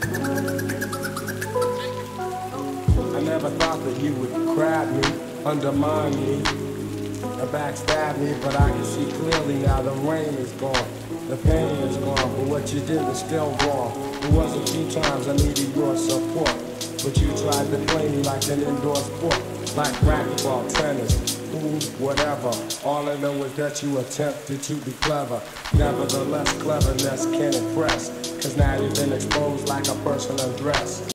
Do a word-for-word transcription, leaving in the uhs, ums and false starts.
I never thought that you would grab me, undermine me, or backstab me, but I can see clearly now the rain is gone, the pain is gone, but what you did was still wrong. It was a few times I needed your support, but you tried to play me like an indoor sport, like racquetball, tennis, pool, whatever. All I know is that you attempted to be clever. Nevertheless, cleverness can impress, cause now you've been exposed like a person undressed.